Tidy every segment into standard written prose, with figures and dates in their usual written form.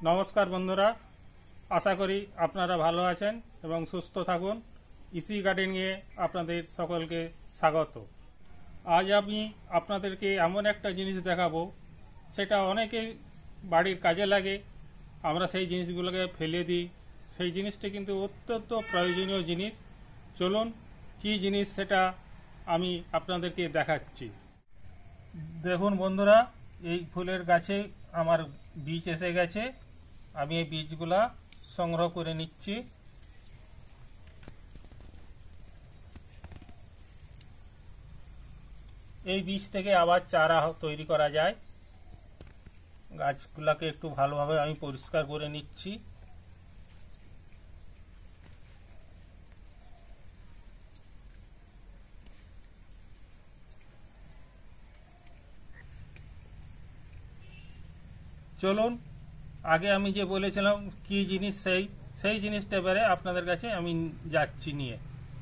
নমস্কার বন্ধুরা, আশা করি আপনারা ভালো আছেন এবং সুস্থ থাকুন। ইসি গার্ডেনিংয়ে আপনাদের সকলকে স্বাগত। আজ আমি আপনাদেরকে এমন একটা জিনিস দেখাবো, সেটা অনেকে বাড়ির কাজে লাগে, আমরা সেই জিনিসগুলোকে ফেলে দিই। সেই জিনিসটা কিন্তু অত্যন্ত প্রয়োজনীয় জিনিস। চলুন কি জিনিস সেটা আমি আপনাদেরকে দেখাচ্ছি। দেখুন বন্ধুরা, এই ফুলের গাছে আমার বীজ এসে গেছে। আমি এই বীজগুলা সংগ্রহ করে নিচ্ছি। এই বীজ থেকে আবার চারা তৈরি করা যায়। গাছগুলাকে একটু ভালোভাবে আমি পরিষ্কার করে নিচ্ছি। চলুন, আগে আমি যে বলেছিলাম কি জিনিস, সেই জিনিসটা এবারে আপনাদের কাছে আমি যাচ্ছি নিয়ে।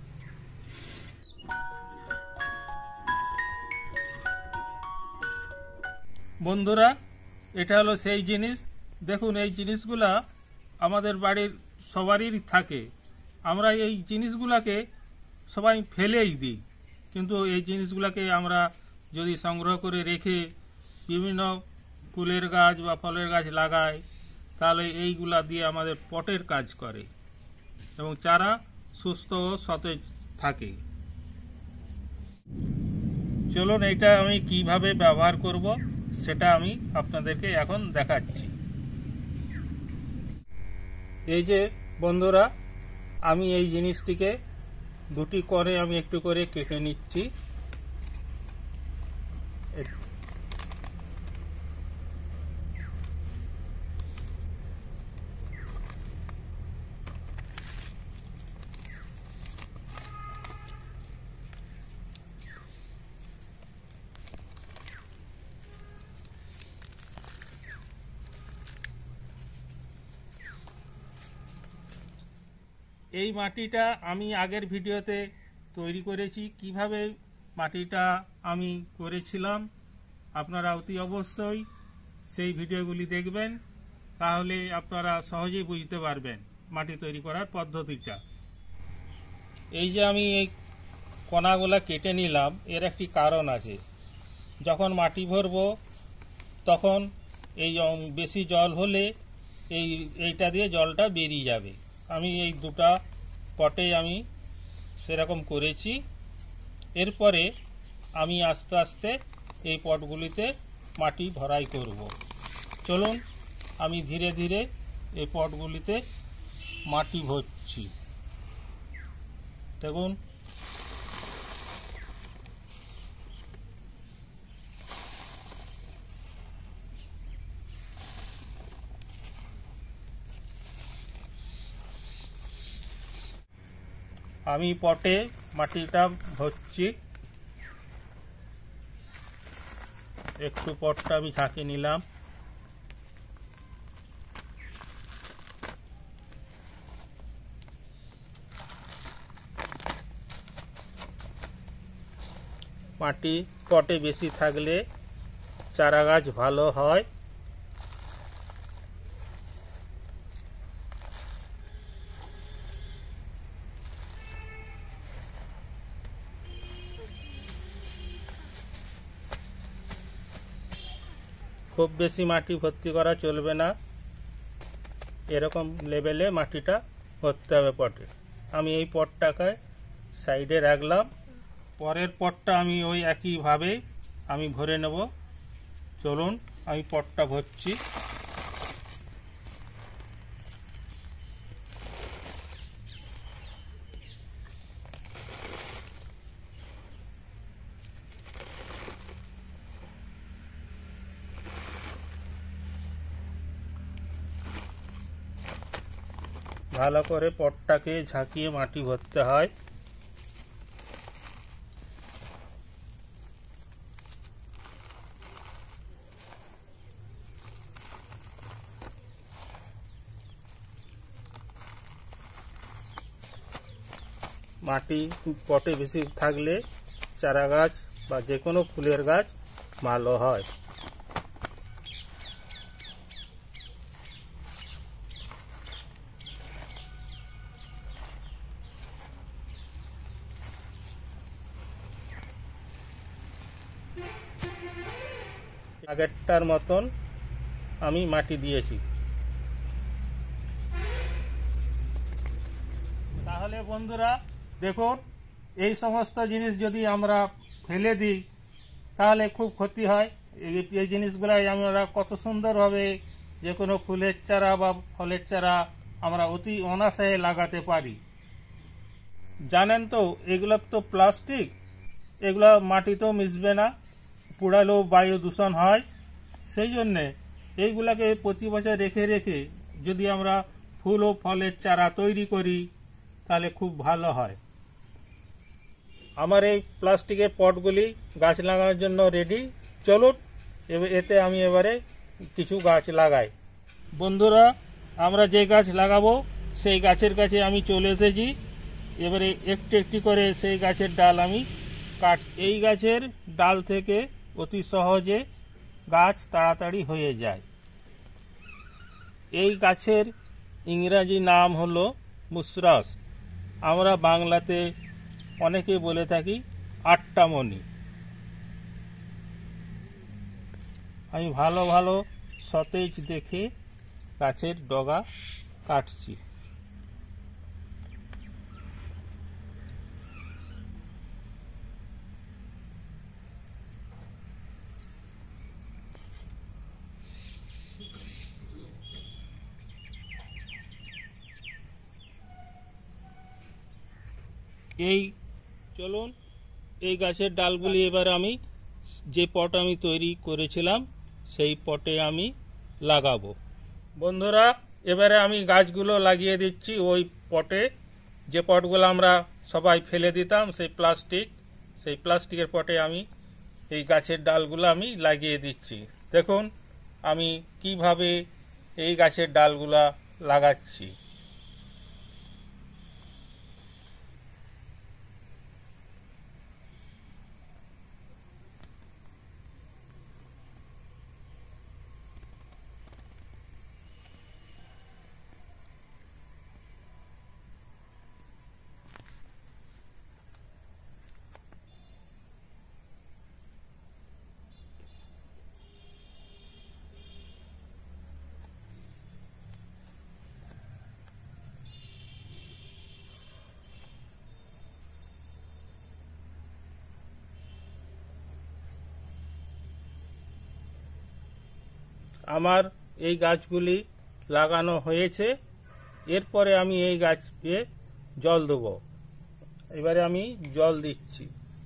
বন্ধুরা, এটা হলো সেই জিনিস। দেখুন, এই জিনিসগুলা আমাদের বাড়ির সবারই থাকে। আমরা এই জিনিসগুলাকে সবাই ফেলেই দিই, কিন্তু এই জিনিসগুলাকে আমরা যদি সংগ্রহ করে রেখে বিভিন্ন ফুলের গাছ বা ফলের গাছ লাগাই, তাহলে এইগুলা দিয়ে আমাদের পটের কাজ করে এবং চারা সুস্থ ও সতেজ থাকে। চলুন, এটা আমি কিভাবে ব্যবহার করব সেটা আমি আপনাদেরকে এখন দেখাচ্ছি। এই যে বন্ধুরা, আমি এই জিনিসটিকে দুটি করে আমি একটু করে কেটে নিচ্ছি। এই মাটিটা আমি আগের ভিডিওতে তৈরি করেছি। কিভাবে মাটিটা আমি করেছিলাম আপনারা অতি অবশ্যই সেই ভিডিওগুলি দেখবেন, তাহলে আপনারা সহজেই বুঝতে পারবেন মাটি তৈরি করার পদ্ধতিটা। এই যে আমি এই কণাগুলা কেটে নিলাম, এর একটি কারণ আছে। যখন মাটি ভরব তখন এই বেশি জল হলে এইটা দিয়ে জলটা বেরিয়ে যাবে। আমি এই দুটা পটে আমি সেরকম করেছি। এরপরে আমি আস্তে আস্তে এই পটগুলিতে মাটি ভরাই করব। চলুন, আমি ধীরে ধীরে এই পটগুলিতে মাটি ভরছি। দেখুন, আমি পটে মাটিটা ভরছি। একটু পটটা আমি ঝাঁকে নিলাম। মাটি পটে বেশি থাকলে চারা গাছ ভালো হয়। খুব বেশি মাটি ভর্তি করা চলবে না, এরকম লেভেলে মাটিটা ভরতে হবে পটে। আমি এই পটটাকে সাইডে রাখলাম। পরের পটটা আমি ওই একইভাবে আমি ভরে নেব। চলুন, আমি পটটা ভরছি। ভালো করে পটটাকে ঝাঁকিয়ে মাটি ভরতে হয়। মাটি পটে বেশি থাকলে চারা গাছ বা যে কোনো ফুলের গাছ ভালো হয়। আগেরটার মতন আমি মাটি দিয়েছি। তাহলে বন্ধুরা দেখুন, এই সমস্ত জিনিস যদি আমরা ফেলে দিই তাহলে খুব ক্ষতি হয়। এই জিনিসগুলাই আমরা কত সুন্দরভাবে যে কোনো ফুলের চারা বা ফলের চারা আমরা অতি অনায়াসে লাগাতে পারি। জানেন তো এগুলো তো প্লাস্টিক, এগুলো মাটিতেও মিশবে না, পোড়ালেও বায়ু দূষণ হয়। সেই জন্যে এইগুলাকে প্রতি বছর রেখে রেখে যদি আমরা ফুল ও ফলের চারা তৈরি করি তাহলে খুব ভালো হয়। আমার এই প্লাস্টিকের পটগুলি গাছ লাগানোর জন্য রেডি। চলুন এতে আমি এবারে কিছু গাছ লাগাই। বন্ধুরা, আমরা যে গাছ লাগাবো সেই গাছের কাছে আমি চলে এসেছি। এবারে একটু একটি করে সেই গাছের ডাল আমি এই গাছের ডাল থেকে অতি সহজে গাছ তাড়াতাড়ি হয়ে যায়। এই গাছের ইংরাজি নাম হলো মুসরাস। আমরা বাংলাতে অনেকে বলে থাকি আট্টামণি। আমি ভালো ভালো সতেজ দেখে গাছের ডগা কাটছি। চলুন এই গাছের ডালগুলি এবার আমি যে পট আমি তৈরি করেছিলাম সেই পটে আমি লাগাবো। বন্ধুরা, এবারে আমি গাছগুলো লাগিয়ে দিচ্ছি ওই পটে, যে পটগুলো আমরা সবাই ফেলে দিতাম সেই প্লাস্টিকের পটে আমি এই গাছের ডালগুলো আমি লাগিয়ে দিচ্ছি। দেখুন আমি কিভাবে এই গাছের ডালগুলা লাগাচ্ছি। আমার এই গাছগুলি লাগানো হয়েছে। এরপরে আমি এই গাছকে জল দেব। এবারে আমি জল দিচ্ছি।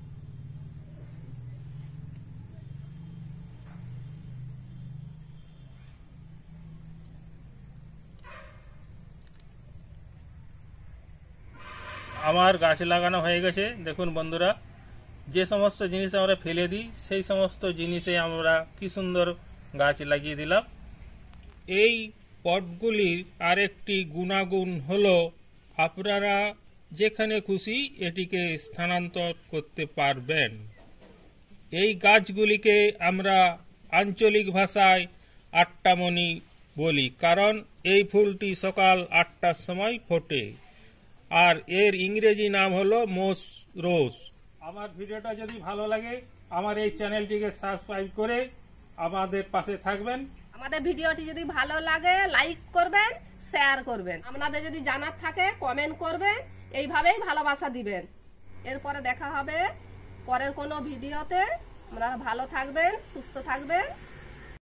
আমার গাছ লাগানো হয়ে গেছে। দেখুন বন্ধুরা, যে সমস্ত জিনিস আমরা ফেলে দিই সেই সমস্ত জিনিসে আমরা কি সুন্দর গাছ লাগিয়ে দিলাম। এই পটগুলির আরেকটি গুণাগুণ হলো আপনারা যেখানে খুশি এটিকে স্থানান্তর করতে পারবেন। এই গাছগুলিকে আমরা আঞ্চলিক ভাষায় আট্টামণি বলি, কারণ এই ফুলটি সকাল 8টার সময় ফোটে, আর এর ইংরেজি নাম হলো মোস রোজ। আমার ভিডিওটা যদি ভালো লাগে আমার এই চ্যানেলটিকে সাবস্ক্রাইব করে আমাদের পাশে থাকবেন। আমাদের ভিডিওটি যদি ভালো লাগে লাইক করবেন, শেয়ার করবেন। আপনাদের যদি জানার থাকে কমেন্ট করবেন। এইভাবেই ভালোবাসা দিবেন। এরপরে দেখা হবে পরের কোনো ভিডিওতে। আপনারা ভালো থাকবেন, সুস্থ থাকবেন।